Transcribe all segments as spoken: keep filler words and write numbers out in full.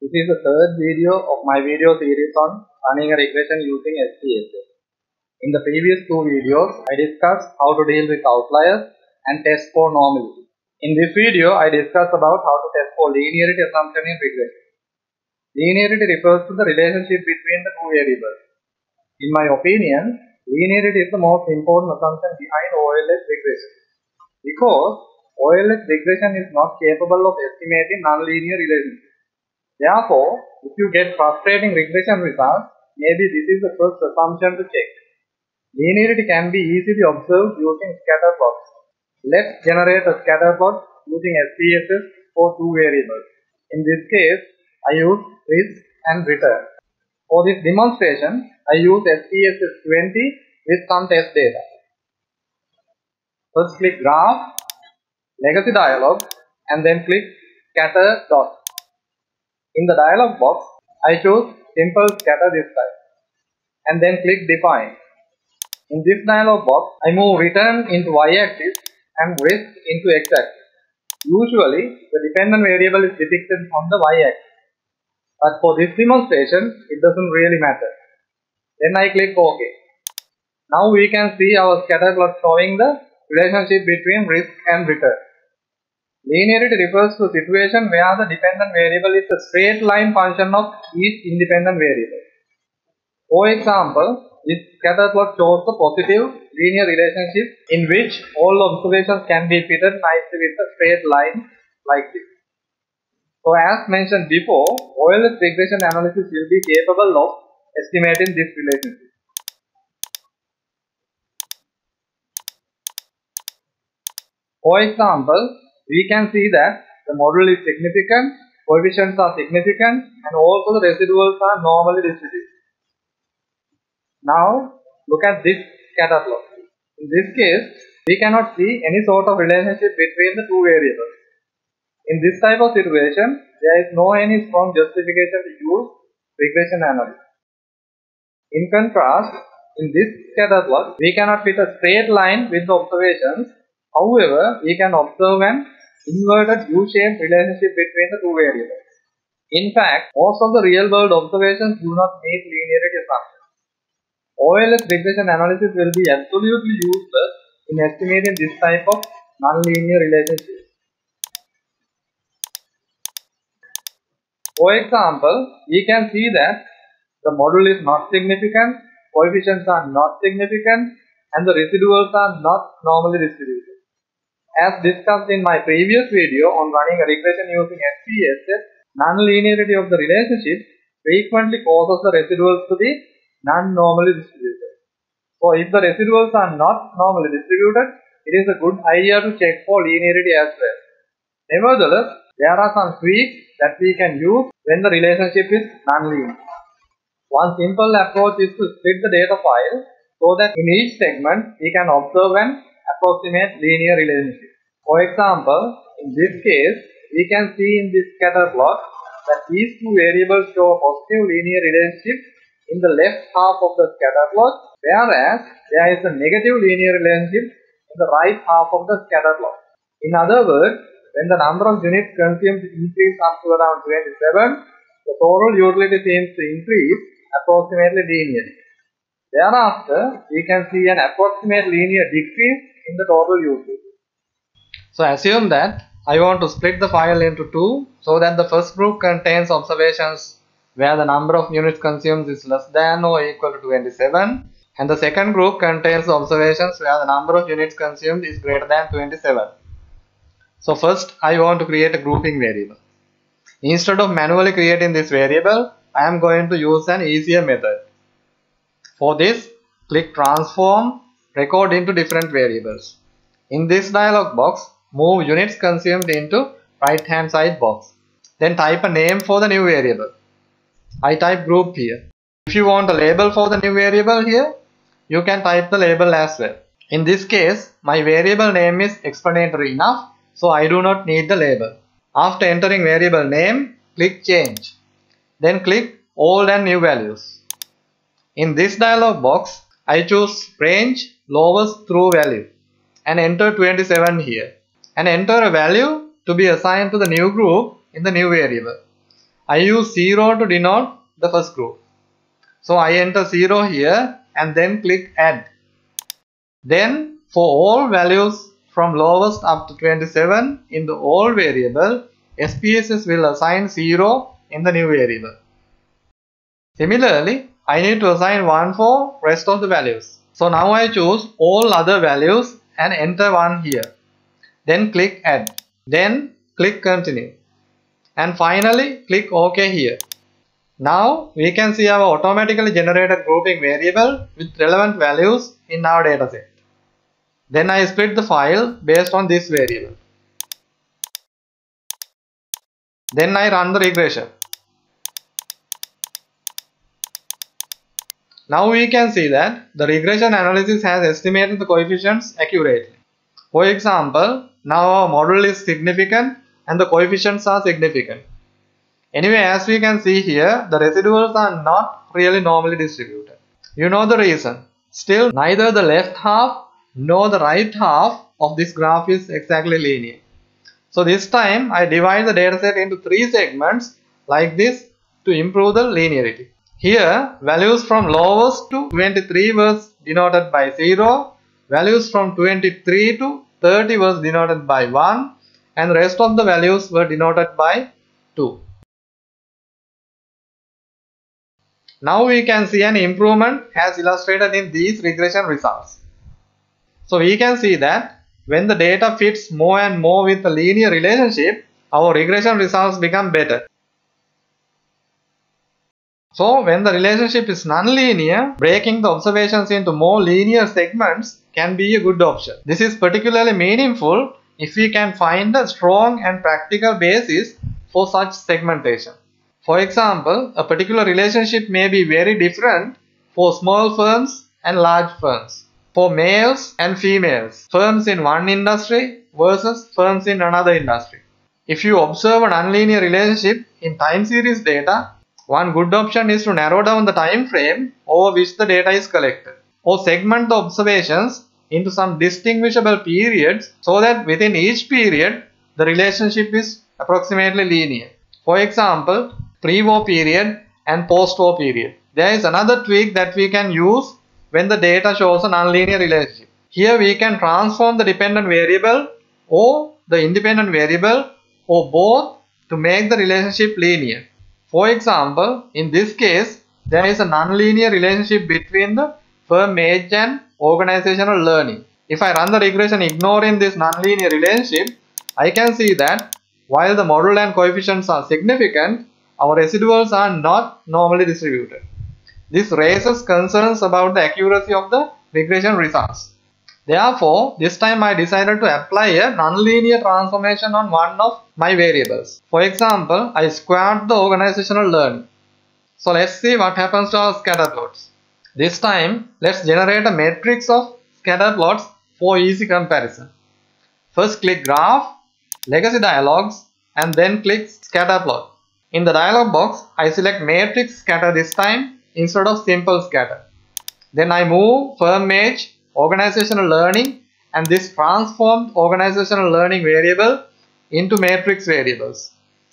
This is the third video of my video series on running a regression using S P S S. In the previous two videos, I discussed how to deal with outliers and test for normality. In this video, I discussed about how to test for linearity assumption in regression. Linearity refers to the relationship between the two variables. In my opinion, linearity is the most important assumption behind O L S regression, because O L S regression is not capable of estimating nonlinear relationships. Therefore, if you get frustrating regression results, maybe this is the first assumption to check. Linearity can be easily observed using scatter plots. Let's generate a scatter plot using S P S S for two variables. In this case, I use risk and return. For this demonstration, I use S P S S twenty with some test data. First click Graph, Legacy Dialog, and then click Scatter Dot. In the dialog box, I choose Simple Scatter this time, and then click Define. In this dialog box, I move return into y-axis and risk into x-axis. Usually, the dependent variable is depicted on the y-axis, but for this demonstration, it doesn't really matter. Then I click OK. Now we can see our scatter plot showing the relationship between risk and return. Linearity refers to a situation where the dependent variable is a straight line function of each independent variable. For example, this scatter plot shows a positive linear relationship in which all observations can be fitted nicely with a straight line like this. So as mentioned before, O L S regression analysis will be capable of estimating this relationship. For example, we can see that the model is significant, coefficients are significant, and also the residuals are normally distributed. Now, look at this scatter plot. In this case, we cannot see any sort of relationship between the two variables. In this type of situation, there is no any strong justification to use regression analysis. In contrast, in this scatter plot, we cannot fit a straight line with the observations. However, we can observe an inverted U-shaped relationship between the two variables. In fact, most of the real-world observations do not meet linearity assumptions. O L S regression analysis will be absolutely useless in estimating this type of nonlinear relationship. For example, we can see that the model is not significant, coefficients are not significant, and the residuals are not normally distributed. As discussed in my previous video on running a regression using S P S S, nonlinearity of the relationship frequently causes the residuals to be non-normally distributed. So if the residuals are not normally distributed, it is a good idea to check for linearity as well. Nevertheless, there are some tweaks that we can use when the relationship is nonlinear. One simple approach is to split the data file so that in each segment we can observe an approximate linear relationship. For example, in this case, we can see in this scatter plot that these two variables show a positive linear relationship in the left half of the scatter plot, whereas there is a negative linear relationship in the right half of the scatter plot. In other words, when the number of units consumed increase up to around twenty-seven, the total utility seems to increase approximately linearly. Thereafter, we can see an approximate linear decrease in the total utility. So assume that I want to split the file into two so that the first group contains observations where the number of units consumed is less than or equal to twenty-seven, and the second group contains observations where the number of units consumed is greater than twenty-seven. So first I want to create a grouping variable. Instead of manually creating this variable, I am going to use an easier method. For this, click Transform, Record into different variables. In this dialog box, move units consumed into right hand side box. Then type a name for the new variable. I type group here. If you want a label for the new variable here, you can type the label as well. In this case, my variable name is explanatory enough, so I do not need the label. After entering variable name, click Change. Then click Old and New Values. In this dialog box, I choose Range Lowest Through Value and enter twenty-seven here, and enter a value to be assigned to the new group in the new variable. I use zero to denote the first group. So I enter zero here and then click add. Then for all values from lowest up to twenty-seven in the old variable, S P S S will assign zero in the new variable. Similarly, I need to assign one for rest of the values. So now I choose all other values and enter one here. Then click add. Then click continue. And finally click OK here. Now we can see our automatically generated grouping variable with relevant values in our dataset. Then I split the file based on this variable. Then I run the regression. Now we can see that the regression analysis has estimated the coefficients accurately. For example, now our model is significant and the coefficients are significant. Anyway, as we can see here, the residuals are not really normally distributed. You know the reason. Still, neither the left half nor the right half of this graph is exactly linear. So this time I divide the dataset into three segments like this to improve the linearity. Here, values from lowest to twenty-three was denoted by zero, values from twenty-three to thirty was denoted by one, and the rest of the values were denoted by two. Now we can see an improvement as illustrated in these regression results. So we can see that when the data fits more and more with a linear relationship, our regression results become better. So when the relationship is non-linear, breaking the observations into more linear segments can be a good option. This is particularly meaningful if we can find a strong and practical basis for such segmentation. For example, a particular relationship may be very different for small firms and large firms, for males and females, firms in one industry versus firms in another industry. If you observe a nonlinear relationship in time series data, one good option is to narrow down the time frame over which the data is collected, or segment the observations into some distinguishable periods so that within each period the relationship is approximately linear. For example, pre-war period and post-war period. There is another tweak that we can use when the data shows a nonlinear relationship. Here we can transform the dependent variable or the independent variable or both to make the relationship linear. For example, in this case, there is a nonlinear relationship between the firm age and organizational learning. If I run the regression ignoring this nonlinear relationship, I can see that while the model and coefficients are significant, our residuals are not normally distributed. This raises concerns about the accuracy of the regression results. Therefore, this time I decided to apply a nonlinear transformation on one of my variables. For example, I squared the organizational learning. So let's see what happens to our scatter plots. This time, let's generate a matrix of scatter plots for easy comparison. First click Graph, Legacy Dialogs, and then click Scatter Plot. In the dialog box, I select Matrix Scatter this time instead of Simple Scatter. Then I move Firm Age, Organizational Learning, and this transformed Organizational Learning variable into matrix variables.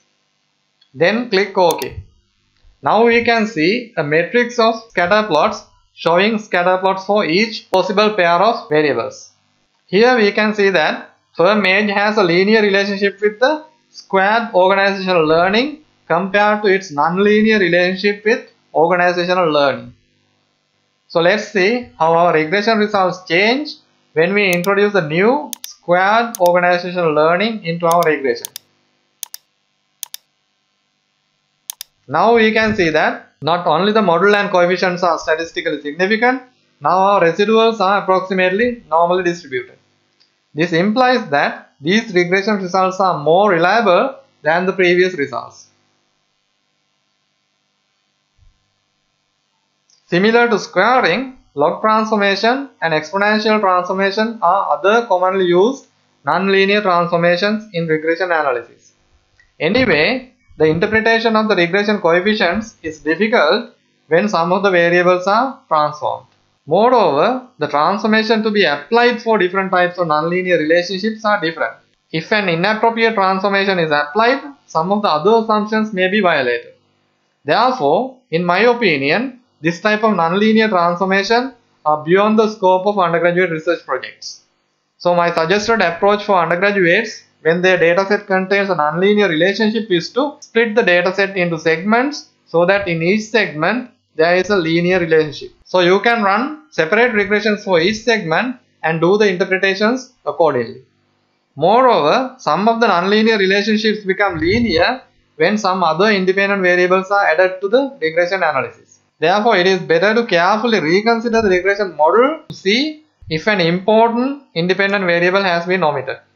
Then click OK. Now we can see a matrix of scatter plots showing scatter plots for each possible pair of variables. Here we can see that firm age has a linear relationship with the squared organizational learning compared to its nonlinear relationship with organizational learning. So let's see how our regression results change when we introduce the new squared organizational learning into our regression. Now we can see that not only the model and coefficients are statistically significant, now our residuals are approximately normally distributed. This implies that these regression results are more reliable than the previous results. Similar to squaring, log transformation and exponential transformation are other commonly used nonlinear transformations in regression analysis. Anyway, the interpretation of the regression coefficients is difficult when some of the variables are transformed. Moreover, the transformation to be applied for different types of nonlinear relationships are different. If an inappropriate transformation is applied, some of the other assumptions may be violated. Therefore, in my opinion, this type of nonlinear transformation are beyond the scope of undergraduate research projects. So my suggested approach for undergraduates when their dataset contains a nonlinear relationship is to split the dataset into segments so that in each segment there is a linear relationship. So you can run separate regressions for each segment and do the interpretations accordingly. Moreover, some of the nonlinear relationships become linear when some other independent variables are added to the regression analysis. Therefore, it is better to carefully reconsider the regression model to see if an important independent variable has been omitted.